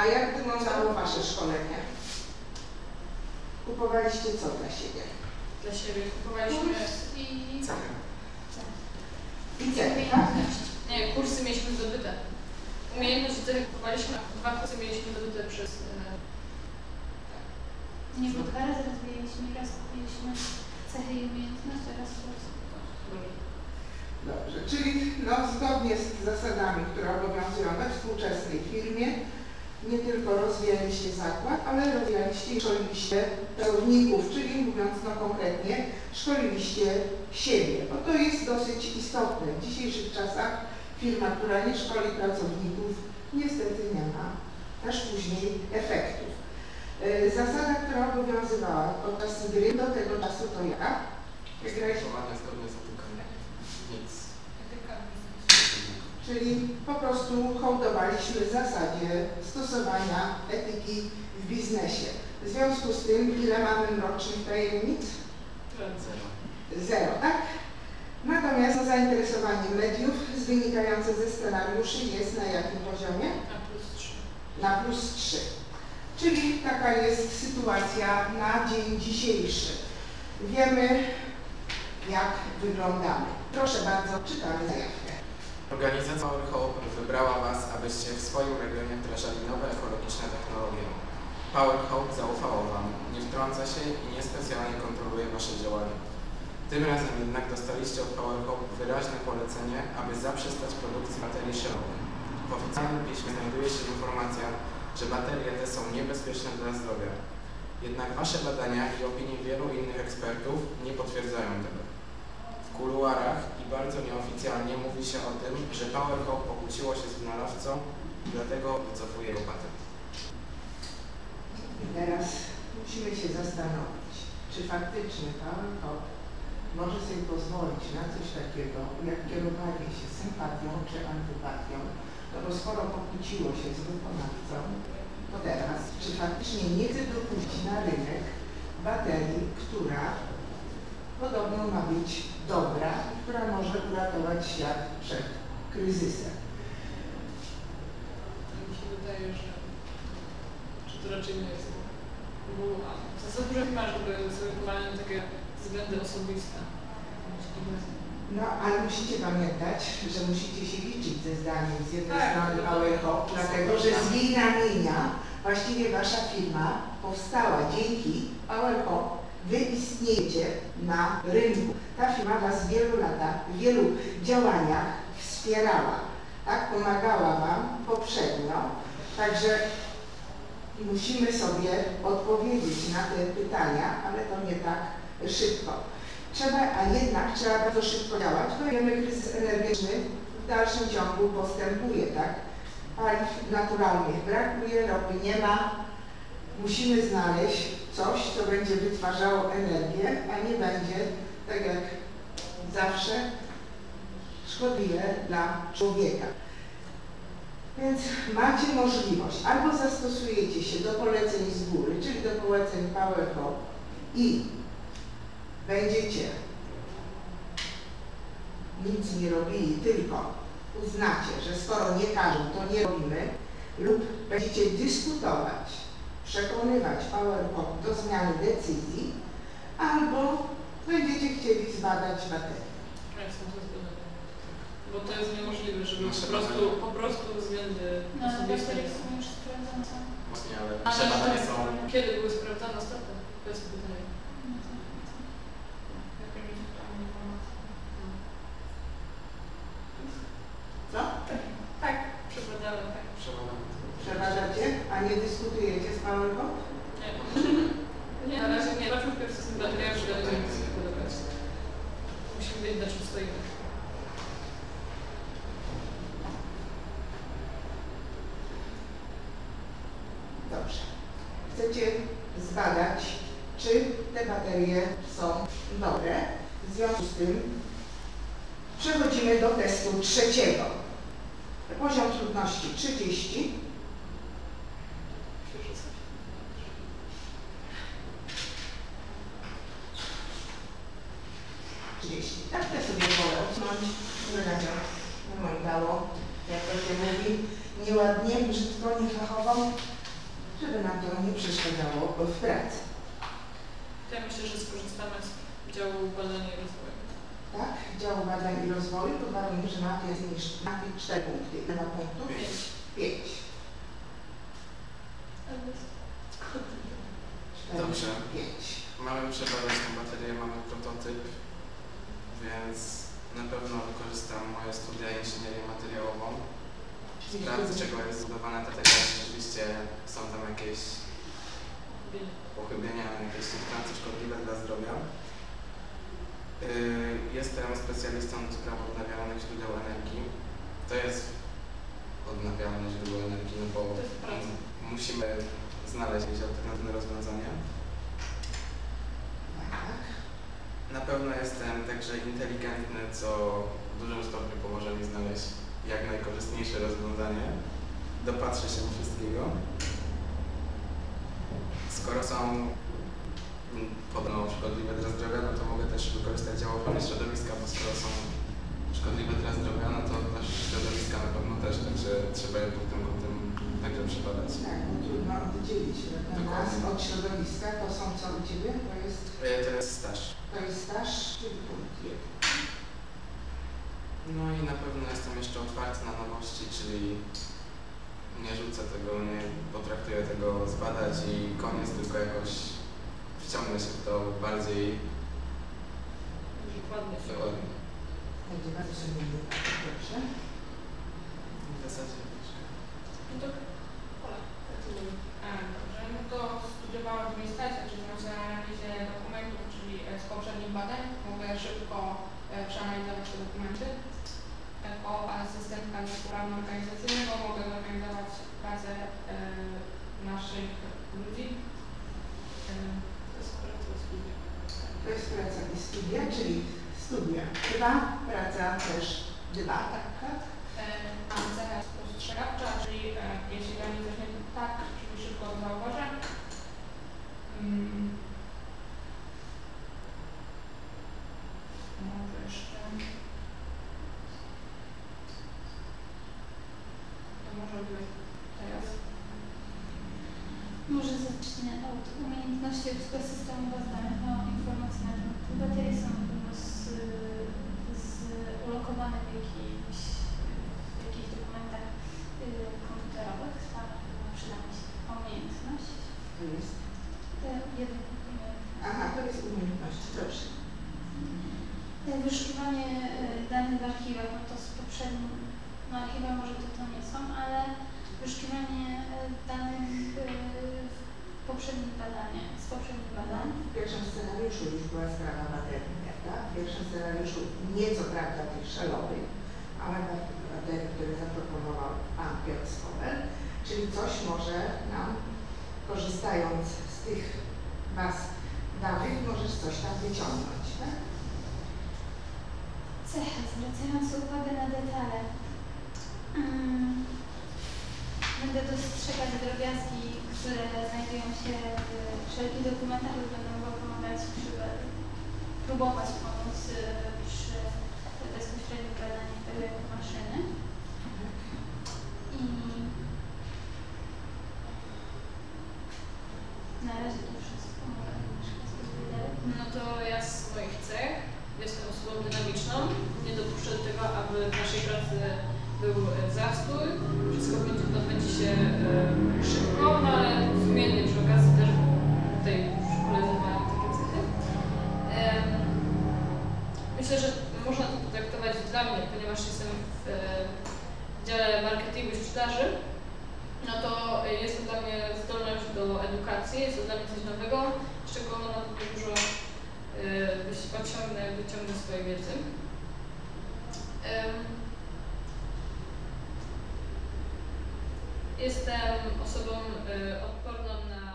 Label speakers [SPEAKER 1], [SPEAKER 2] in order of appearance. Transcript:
[SPEAKER 1] A jak wyglądało Wasze szkolenie? Kupowaliście co dla siebie?
[SPEAKER 2] Dla siebie kupowaliśmy
[SPEAKER 1] I ceny, tak?
[SPEAKER 2] Nie, kursy mieliśmy zdobyte. Umiejętność ceny kupowaliśmy, a 2 kursy mieliśmy zdobyte przez...
[SPEAKER 3] Nie, bo 2 razy rozwijaliśmy, raz kupiliśmy cechy i umiejętności, a raz kurs.
[SPEAKER 1] Dobrze, czyli zgodnie z zasadami, które obowiązują we współczesnej firmie, nie tylko rozwijaliście zakład, ale rozwijaliście i szkoliliście pracowników, czyli mówiąc konkretnie, szkoliliście siebie, bo to jest dosyć istotne. W dzisiejszych czasach firma, która nie szkoli pracowników, niestety nie ma też później efektów. Zasada, która obowiązywała podczas gry do tego czasu to jaka?
[SPEAKER 4] Głosowanie zgodnie z etykami. Nic.
[SPEAKER 1] Czyli po prostu hołdowaliśmy zasadzie stosowania etyki w biznesie. W związku z tym, ile mamy mrocznych tajemnic? 0, tak? Natomiast zainteresowanie mediów wynikające ze scenariuszy jest na jakim poziomie? Na +3. Czyli taka jest sytuacja na dzień dzisiejszy. Wiemy, jak wyglądamy. Proszę bardzo, czytamy zajawkę.
[SPEAKER 4] Organizacja Power Hope wybrała Was, abyście w swoim regionie wdrażali nowe ekologiczne technologie. Power Hope zaufało Wam, nie wtrąca się i niespecjalnie kontroluje Wasze działania. Tym razem jednak dostaliście od Power Hope wyraźne polecenie, aby zaprzestać produkcji baterii szelowych. W oficjalnym piśmie znajduje się informacja, że baterie te są niebezpieczne dla zdrowia. Jednak Wasze badania i opinie wielu innych ekspertów nie potwierdzają tego. W kuluarach i bardzo nieoficjalnie mówi się o tym, że Power Hope pokłóciło się z wynalazcą i dlatego wycofuje jego patent.
[SPEAKER 1] I teraz musimy się zastanowić, czy faktycznie Power Hope może sobie pozwolić na coś takiego, jak kierowanie się sympatią czy antypatią, no bo skoro pokłóciło się z wykonawcą, to teraz, czy faktycznie nie chce dopuścić na rynek baterii, która podobno ma być dobra i która może uratować świat przed kryzysem.
[SPEAKER 2] Mi się wydaje, że to raczej nie jest. Bo za dużo masz, żeby sobie wpływały takie względy osobiste.
[SPEAKER 1] No, ale musicie pamiętać, że musicie się liczyć ze zdaniem z jednej strony Power Hope, dlatego że z jej ramienia właściwie Wasza firma powstała dzięki Power Hope. Wy istniejecie na rynku. Ta firma Was w wielu latach, w wielu działaniach wspierała, tak? Pomagała Wam poprzednio, także musimy sobie odpowiedzieć na te pytania, ale to nie tak szybko. A jednak trzeba bardzo szybko działać, bo wiemy, kryzys energetyczny w dalszym ciągu postępuje, tak? Paliw naturalnych brakuje, ropy nie ma. Musimy znaleźć coś, co będzie wytwarzało energię, a nie będzie, tak jak zawsze, szkodliwe dla człowieka. Więc macie możliwość, albo zastosujecie się do poleceń z góry, czyli do poleceń Power Hope i będziecie nic nie robili, tylko uznacie, że skoro nie każą, to nie robimy, lub będziecie dyskutować, przekonywać Power Hope do zmiany decyzji, albo będziecie chcieli zbadać baterię.
[SPEAKER 2] Ja jestem zgodzona. Bo to jest niemożliwe, żeby po prostu względy osobiste.
[SPEAKER 3] Baterie są już sprawdzone.
[SPEAKER 4] Właśnie, ale nasze badania są...
[SPEAKER 2] Kiedy były sprawdzane ostatnio? To jest pytanie.
[SPEAKER 1] Co?
[SPEAKER 2] Tak, przebadałem, tak.
[SPEAKER 1] Przebadacie, a nie dyskutujecie z Power Hope?
[SPEAKER 2] Nie, na razie nie. Zobaczmy pierwszy z tym bateriami, że będziemy sobie podobać. Musimy wiedzieć, na czym stoimy.
[SPEAKER 1] Dobrze. Chcecie zbadać, czy te baterie są dobre. W związku z tym przechodzimy do testu trzeciego. Poziom trudności 30. Tak, to sobie wolę odsunąć. Nie moim dało, jak to się mówi, nieładnie, brzydko, niefachowo. żeby nam to nie przeszkadzało w pracy.
[SPEAKER 2] Ja myślę, że skorzystamy z działu badania i rozwoju.
[SPEAKER 1] Tak? Dział badań i rozwoju pod warunkiem, że mapie jest niż 4 punkty. Ile ma punktów? 5.
[SPEAKER 4] Dobrze.
[SPEAKER 1] 5.
[SPEAKER 4] Mamy przebadać tę baterię, mamy prototyp, więc na pewno wykorzystam moje studia inżynierię materiałową. Sprawdzę, z czego jest zbudowana ta bateria, czy rzeczywiście są tam jakieś pochybienia, jakieś substancje szkodliwe dla zdrowia. Jestem specjalistą do spraw odnawialnych źródeł energii. To jest odnawialne źródło energii, no bo musimy znaleźć jakieś alternatywne rozwiązania. Na pewno jestem także inteligentny, co w dużym stopniu pomoże mi znaleźć jak najkorzystniejsze rozwiązanie. Dopatrzę się wszystkiego. Skoro są podobno szkodliwe dla zdrowia, no to mogę też wykorzystać dział ochrony środowiska, bo skoro są szkodliwe dla zdrowia, no to dla środowiska na pewno też, także trzeba je pod tym kątem także przebadać.
[SPEAKER 1] Tak, bo trudno oddzielić nas od środowiska. To są co u Ciebie?
[SPEAKER 4] To jest staż.
[SPEAKER 1] To jest staż, czyli punkt 1.
[SPEAKER 4] No i na pewno jestem jeszcze otwarty na nowości, czyli nie rzucę tego, nie potraktuję tego zbadać i koniec, tylko jakoś wciągnę się w to bardziej
[SPEAKER 2] Dokładnie.
[SPEAKER 1] Będzie bardzo solidny. Dobrze.
[SPEAKER 4] w zasadzie.
[SPEAKER 2] No to Ola,
[SPEAKER 5] Dobrze, no to studiowałam administrację, czyli znam się na analizie dokumentów, czyli z poprzednich badań. Mogę szybko przeanalizować te dokumenty. Jako asystentka zespołu prawno-organizacyjnego mogę zorganizować pracę naszych ludzi.
[SPEAKER 2] to jest praca i studia.
[SPEAKER 1] To jest praca i studia, czyli studia 2, praca też 2, tak?
[SPEAKER 5] Mam cechę spostrzegawcza, czyli jeśli dla mnie coś nie tak, czyli szybko to zauważę. Może jeszcze... To może być teraz.
[SPEAKER 3] Może zacznę od umiejętności obsługi systemu baz danych o informacji na temat tej baterii. Są ulokowane w jakichś dokumentach komputerowych. Przyda mi się umiejętność.
[SPEAKER 1] To jest?
[SPEAKER 3] Jeden umiejętność.
[SPEAKER 1] Aha, to jest umiejętność. Dobrze.
[SPEAKER 3] Wyszukiwanie danych w archiwach, no to z poprzednim, no archiwa może to nie są, ale wyszukiwanie danych z poprzednich badań.
[SPEAKER 1] W pierwszym scenariuszu już była sprawa baterii, prawda? W pierwszym scenariuszu nieco prawda tych szalowych, ale baterii, które zaproponował pan Piotr Skobel, czyli coś może nam, korzystając z tych baz danych, możesz coś tam wyciągnąć, tak?
[SPEAKER 3] Cecha, zwracająca uwagę na detale. Będę dostrzegać drobiazgi, które znajdują się w wszelkich dokumentach lub będę mogła pomagać próbować pomóc przy bezpośrednim badaniu tego jako maszyny. I na razie to wszystko.
[SPEAKER 2] No to ja z moich cech jestem osobą dynamiczną. Nie dopuszczę do tego, aby w naszej pracy był zastój. Wszystko odbędzie się szybko, no ale sumiennie przy okazji też, bo tutaj w szkole mają takie cechy. Myślę, że można to potraktować dla mnie, ponieważ jestem w dziale marketingu i sprzedaży. No to jest to dla mnie zdolność do edukacji, jest to dla mnie coś nowego, z czego na pewno dużo wyciągnę swojej wiedzy. Jestem osobą odporną na